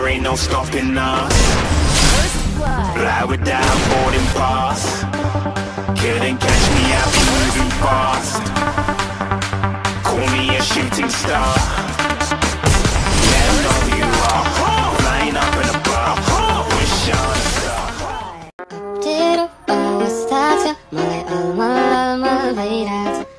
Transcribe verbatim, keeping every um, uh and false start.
ain't no stopping us. Fly without boarding pass. Couldn't catch me, I'll be moving fast. Call me a shooting star. Let 'em know who you are. Flying up in a bar. Wish on a star. 앞뒤로 오스타트 मलाई अलमल अलमल भइरहेछ